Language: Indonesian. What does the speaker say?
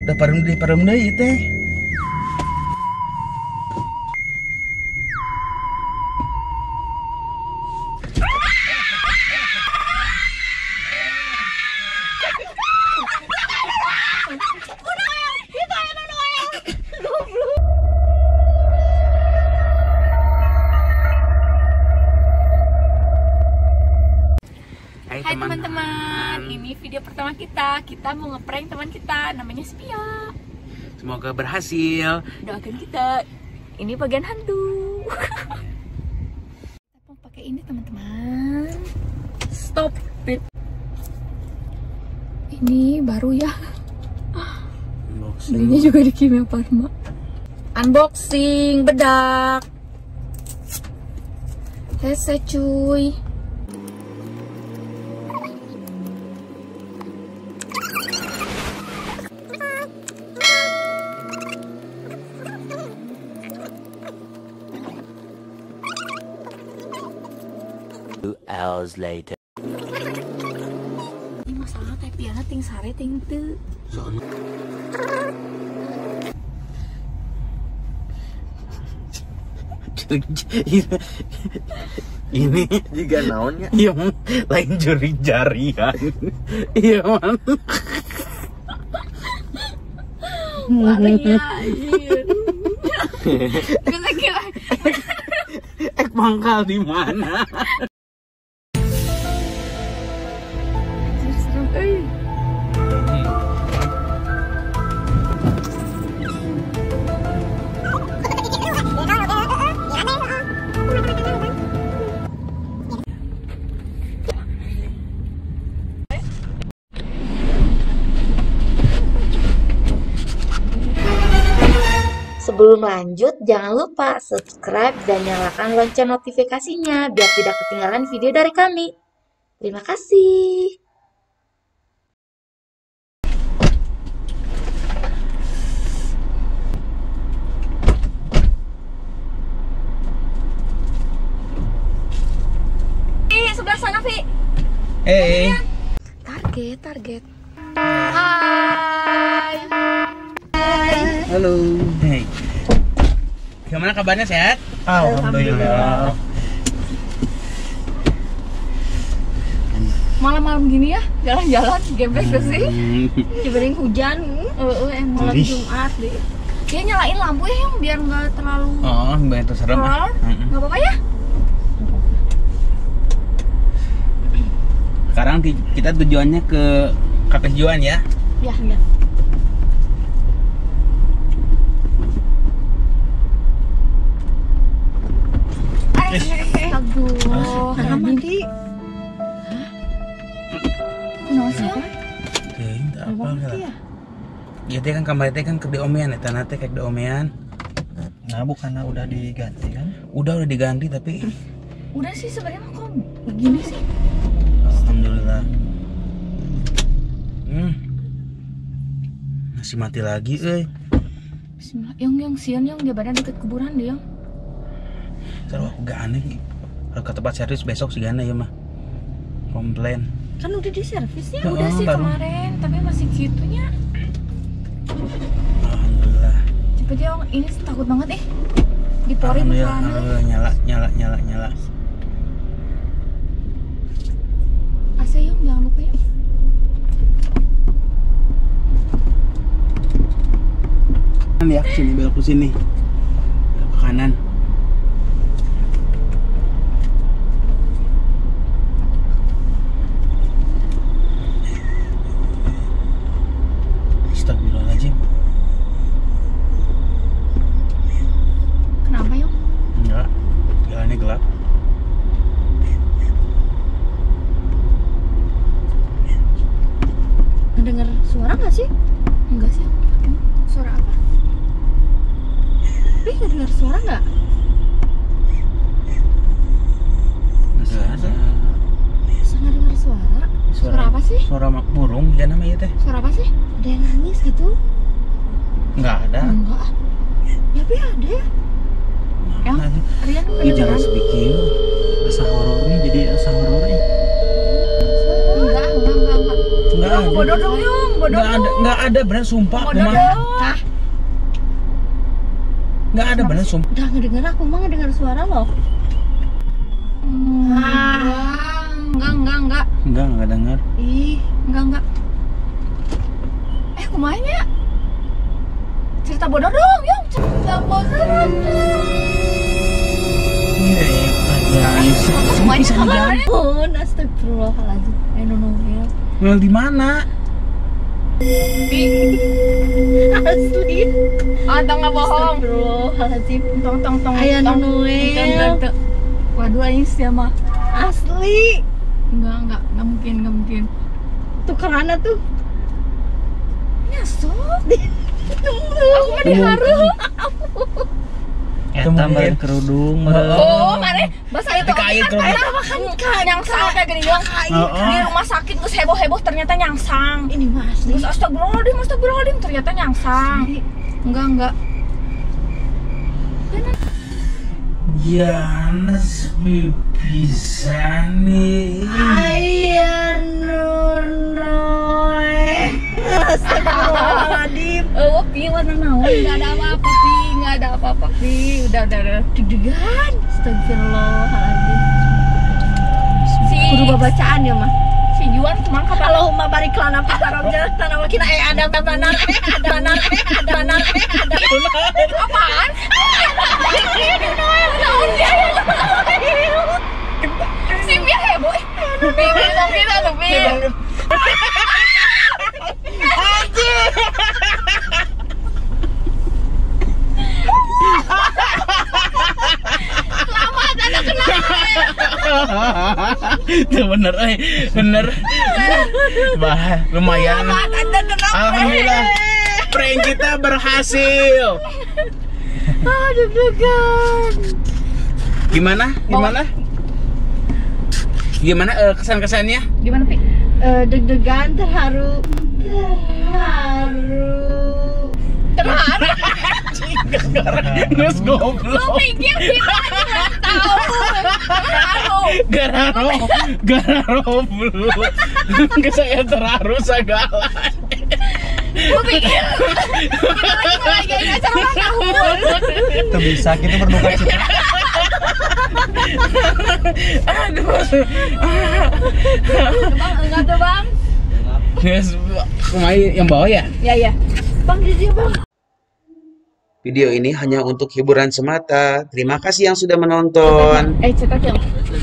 Udah parem deui teh. Hai teman-teman, ini video pertama kita mau ngeprank teman kita, namanya Spia. Semoga berhasil. Doakan kita. Ini bagian hantu. Kita mau pakai ini teman-teman. Stop it. Ini baru ya. Belinya juga di Kimia Farma. Unboxing bedak. Hese cuy. Hours later. Ini masalah teh piana ting sare ting teu. Ini juga naonnya? Iya, lain juri jarian. Iya, man. Mana ya? Kira-kira Mangkal di mana? Sebelum lanjut, jangan lupa subscribe dan nyalakan lonceng notifikasinya biar tidak ketinggalan video dari kami. Terima kasih. sebelah sana, Vi. Target. Hai. Halo. Hey. Gimana kabarnya, sehat? Alhamdulillah. Malam-malam gini ya, jalan-jalan, geblek tuh sih. Dibanding hujan, malam Jumat deh. Dia nyalain lampu ya, yang biar nggak terlalu. Oh, biar itu serem. Nggak apa-apa ya? Sekarang kita tujuannya ke Kafe Juan ya. Ya. Aduh, mandi. Kenapa sih? Tidak apa lah. Ya teh kan kamar teh kan ke diomean eta teh kayak diomean. Nah, bukannya udah diganti kan? Udah diganti tapi Udah sih sebenarnya mah kok begini sih. alhamdulillah. Masih mati lagi, Bismillah. Yang sian yang dia badan deket kuburan dia. Terus aku gak aneh. Kalau ke tempat servis besok sih gana ya mah. Komplain. Kan udah di servisnya. Oh, Udah sih baru. kemarin, tapi masih gitunya. Alhamdulillah. Cepet ya, ini takut banget Dipori Alhamdulillah, nyala. AC Yung, jangan lupa ya. Ya, sini belok ke sini. Belok ke kanan. Astagfirullahaladzim. Kenapa Yung? Enggak, jalannya gelap. Ngedenger suara nggak sih? Enggak sih. Suara apa? Tapi ngedenger suara nggak? Enggak ada. Bisa ngedenger suara? Suara apa sih? Suara burung ya namanya teh. Suara apa sih? Ada yang nangis gitu? Enggak ada. Enggak. Ya tapi ada ya. Yang Rian Ih, jangan kedengeran? speaking. Asa horornya jadi asa horornya. Enggak. Enggak Yung, ada. bodoh dong Yung, bodoh. Nggak ada bener sumpah aku Bodoh. mah. Tah, Nggak ada bener sumpah. udah ngedenger aku mah ngedenger suara lo. Enggak. Nggak dengar. Ih, enggak. Kumanya? Cerita bodoh dong, yang cerita bodoh. Semuanya kamarnya. Oh, astagfirullahaladzim. Nunungil. Nungil di mana? Asli. Atau nggak bohong? Astagfirullahaladzim. Tong. Ayah Nunungil. Waduh, ini siapa? Asli. Enggak mungkin. Tuh kerana tuh. Nyasuk. Aku mah diharu. Eta balik kerudung. Oh, mana? Bahasa itu Dikait kerudung. kan nyangsang kayak gini doang. Di rumah sakit terus heboh ternyata nyangsang. Ini mah asli. Terus astagfirullahaladzim ternyata nyangsang. Enggak. Yanes bisa nih. Ayah Nunoy. Astagfirullahaladzim. Oh, Pi, warna naon? Nggak ada apa-apa, Pi. Udah. Deg-degan. Astagfirullahaladzim. Kudu babacaan ya, mah. Si Juan kemana kapan? Allahumma barik lana fi tarabja tanah wakina ada banar. Apaan? Naon dia? Si Mia heboh. Pi, kita tuh, Pi. Selamat anak kenal. Tuh bener. Bah, lumayan. Selamat anda kenal. Alhamdulillah. Prank kita berhasil. Deg-degan. Gimana kesan-kesannya? Gimana, Pi? Deg-degan, terharu. Nges goblok. Lu pikir gimana? Nggak tahu. Gararo belum. Ke saya terharu segala. Lu pikir kita lagi acara ulang tahun. Itu bisa gitu berduka cita. Bang, enggak tuh, Bang. Nges, kumaha yang bawa ya? Ya. Bang, di sini, Bang. Video ini hanya untuk hiburan semata. Terima kasih yang sudah menonton. Cetak ya.